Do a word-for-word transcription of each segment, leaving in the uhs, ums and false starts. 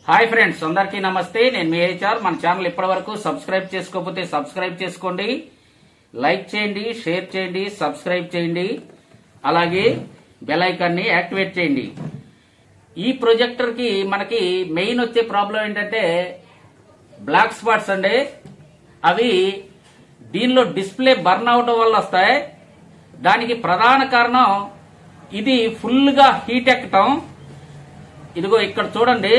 Hi friends, అందరికీ నమస్తే. నేను మీ హెచ్ఆర్. మన ఛానల్ ఇప్పటి వరకు సబ్స్క్రైబ్ చేసుకోకపోతే సబ్స్క్రైబ్ చేసుకోండి, లైక్ చేయండి, షేర్ చేయండి, సబ్స్క్రైబ్ చేయండి, అలాగే బెల్ ఐకాన్ ని యాక్టివేట్ చేయండి. ఈ ప్రొజెక్టర్ కి మనకి మెయిన్ వచ్చే ప్రాబ్లం ఏంటంటే బ్లాక్ స్పాట్స్ అండి. అవి దీనిలో డిస్ప్లే బర్న్ అవడం వల్ల వస్తాయి. దానికి ప్రధాన కారణం ఇది ఫుల్ గా హీట్ ఎక్కటం. ఇదిగో ఇక్కడ చూడండి,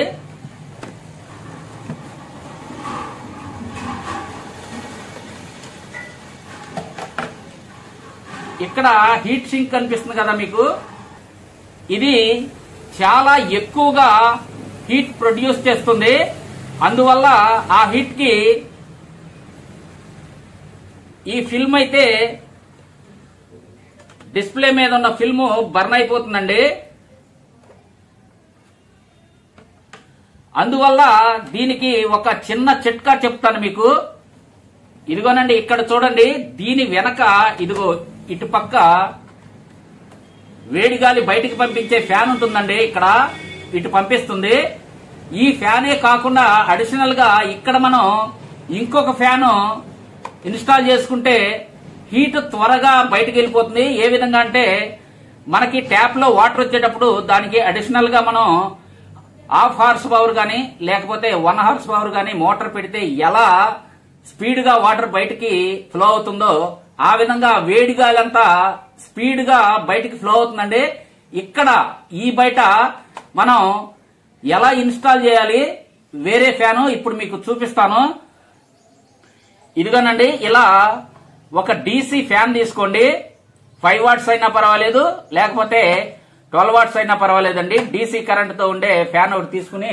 ఇక్కడ హీట్ సింక్ కనిపిస్తుంది కదా మీకు. ఇది చాలా ఎక్కువగా హీట్ ప్రొడ్యూస్ చేస్తుంది. అందువల్ల ఆ హీట్ కి ఈ ఫిల్మ్ అయితే డిస్ప్లే మీద ఉన్న ఫిల్మ్ బర్న్ అయిపోతుందండి. అందువల్ల దీనికి ఒక చిన్న చిట్కా చెప్తాను మీకు. ఇదిగోనండి, ఇక్కడ చూడండి, దీని వెనక ఇదిగో ఇటు పక్క వేడి గాలి బయటికి పంపించే ఫ్యాన్ ఉంటుందండి. ఇక్కడ ఇటు పంపిస్తుంది. ఈ ఫ్యానే కాకుండా అడిషనల్ గా ఇక్కడ మనం ఇంకొక ఫ్యాన్ ఇన్స్టాల్ చేసుకుంటే హీట్ త్వరగా బయటికి వెళ్ళిపోతుంది. ఏ విధంగా అంటే మనకి ట్యాప్ లో వాటర్ వచ్చేటప్పుడు దానికి అడిషనల్ గా మనం హాఫ్ హార్స్ పవర్ గానీ లేకపోతే వన్ హార్స్ పవర్ గానీ మోటార్ పెడితే ఎలా స్పీడ్ గా వాటర్ బయటికి ఫ్లో అవుతుందో ఆ విధంగా వేడి గాలంతా స్పీడ్ గా బయటికి ఫ్లో అవుతుందండి. ఇక్కడ ఈ బయట మనం ఎలా ఇన్స్టాల్ చేయాలి వేరే ఫ్యాను ఇప్పుడు మీకు చూపిస్తాను. ఇదిగోనండి, ఇలా ఒక డీసీ ఫ్యాన్ తీసుకోండి. ఫైవ్ వాట్స్ అయినా పర్వాలేదు, లేకపోతే ట్వెల్వ్ వాట్స్ అయినా పర్వాలేదండి. డీసీ కరెంట్ తో ఉండే ఫ్యాన్ ఒకటి తీసుకుని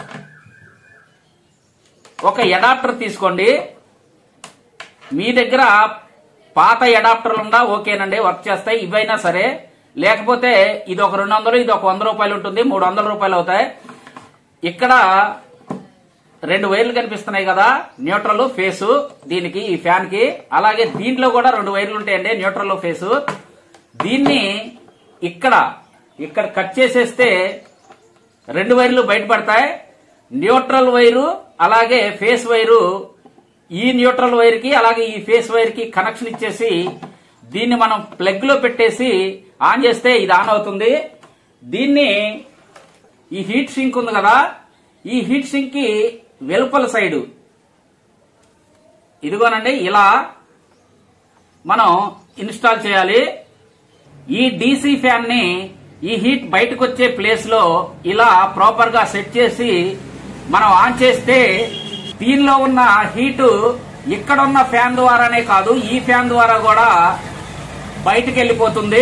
ఒక అడాప్టర్ తీసుకోండి. మీ దగ్గర పాత అడాప్టర్లు ఉందా ఓకేనండి, వర్క్ చేస్తాయి. ఇవైనా సరే, లేకపోతే ఇది ఒక రెండు వందలు ఇది ఒక వంద రూపాయలు ఉంటుంది, మూడు వందల రూపాయలు అవుతాయి. ఇక్కడ రెండు వైర్లు కనిపిస్తున్నాయి కదా, న్యూట్రల్ ఫేసు దీనికి, ఈ ఫ్యాన్ కి. అలాగే దీంట్లో కూడా రెండు వైర్లు ఉంటాయండి, న్యూట్రల్ ఫేసు. దీన్ని ఇక్కడ ఇక్కడ కట్ చేసేస్తే రెండు వైర్లు బయటపడతాయి. న్యూట్రల్ వైరు అలాగే ఫేస్ వైరు ఈ న్యూట్రల్ వైర్ కి అలాగే ఈ ఫేస్ వైర్ కి కనెక్షన్ ఇచ్చేసి దీన్ని మనం ప్లగ్ లో పెట్టేసి ఆన్ చేస్తే ఇది ఆన్ అవుతుంది. దీన్ని ఈ హీట్ సింక్ ఉంది కదా, ఈ హీట్ సింక్ కి వెలుపల సైడు ఇదిగోనండి ఇలా మనం ఇన్స్టాల్ చేయాలి. ఈ డీసీ ఫ్యాన్ ని ఈ హీట్ బయటకు వచ్చే ప్లేస్ లో ఇలా ప్రాపర్ గా సెట్ చేసి మనం ఆన్ చేస్తే దీనిలో ఉన్న హీటు ఇక్కడ ఉన్న ఫ్యాన్ ద్వారానే కాదు, ఈ ఫ్యాన్ ద్వారా కూడా బయటకు వెళ్ళిపోతుంది.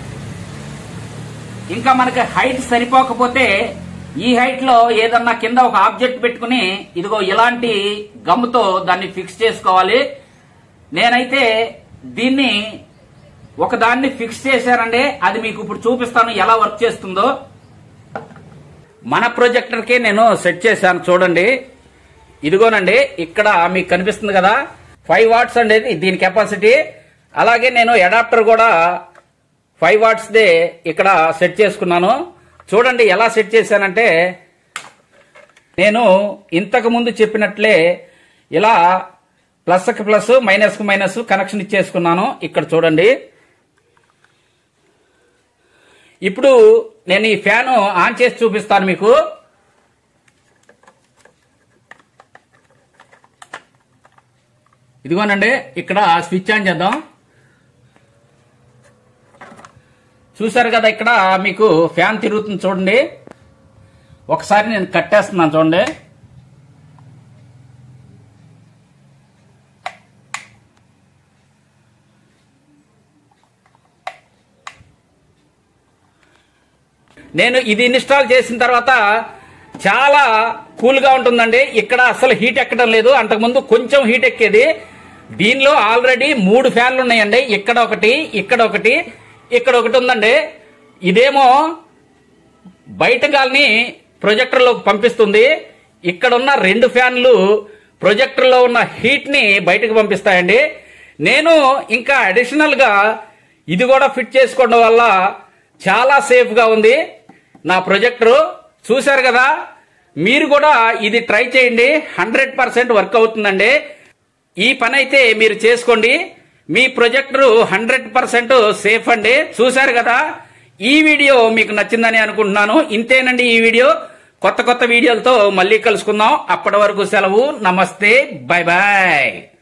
ఇంకా మనకి హైట్ సరిపోకపోతే ఈ హైట్ లో ఏదన్నా కింద ఒక ఆబ్జెక్ట్ పెట్టుకుని ఇదిగో ఇలాంటి గమ్ముతో దాన్ని ఫిక్స్ చేసుకోవాలి. నేనైతే దీన్ని ఒక దాన్ని ఫిక్స్ చేశానండి, అది మీకు ఇప్పుడు చూపిస్తాను ఎలా వర్క్ చేస్తుందో. మన ప్రొజెక్టర్ కి నేను సెట్ చేశాను చూడండి. ఇదిగోనండి, ఇక్కడ మీకు కనిపిస్తుంది కదా, ఫైవ్ వాట్స్ అండి దీని కెపాసిటీ. అలాగే నేను అడాప్టర్ కూడా ఫైవ్ వాట్స్ దే ఇక్కడ సెట్ చేసుకున్నాను. చూడండి ఎలా సెట్ చేశానంటే, నేను ఇంతకు ముందు చెప్పినట్లే ఇలా ప్లస్ కి ప్లస్ మైనస్ కి మైనస్ కనెక్షన్ ఇచ్చేసుకున్నాను. ఇక్కడ చూడండి, ఇప్పుడు నేను ఈ ఫ్యాన్ ఆన్ చేసి చూపిస్తాను మీకు. ఇదిగోనండి, ఇక్కడ స్విచ్ ఆన్ చేద్దాం. చూసారు కదా, ఇక్కడ మీకు ఫ్యాన్ తిరుగుతుంది చూడండి. ఒకసారి నేను కట్టేస్తున్నాను చూడండి. నేను ఇది ఇన్స్టాల్ చేసిన తర్వాత చాలా కూల్ గా ఉంటుందండి. ఇక్కడ అసలు హీట్ ఎక్కడం లేదు, అంతకుముందు కొంచెం హీట్ ఎక్కేది. దీనిలో ఆల్రెడీ మూడు ఫ్యాన్లు ఉన్నాయండి. ఇక్కడ ఒకటి, ఇక్కడ ఒకటి, ఇక్కడ ఒకటి ఉందండి. ఇదేమో బయట గాలిని ప్రొజెక్టర్ లోకి పంపిస్తుంది. ఇక్కడ ఉన్న రెండు ఫ్యాన్లు ప్రొజెక్టర్ లో ఉన్న హీట్ ని బయటకు పంపిస్తాయండి. నేను ఇంకా అడిషనల్ గా ఇది కూడా ఫిట్ చేసుకోవడం వల్ల చాలా సేఫ్ గా ఉంది నా ప్రొజెక్టర్. చూశారు కదా, మీరు కూడా ఇది ట్రై చేయండి, హండ్రెడ్ పర్సెంట్ వర్క్ అవుతుందండి. ఈ పని అయితే మీరు చేసుకోండి, మీ ప్రొజెక్టర్ హండ్రెడ్ పర్సెంట్ సేఫ్ అండి. చూశారు కదా, ఈ వీడియో మీకు నచ్చిందని అనుకుంటున్నాను. ఇంతేనండి ఈ వీడియో. కొత్త కొత్త వీడియోలతో మళ్ళీ కలుసుకుందాం. అప్పటి వరకు సెలవు. నమస్తే, బాయ్ బాయ్.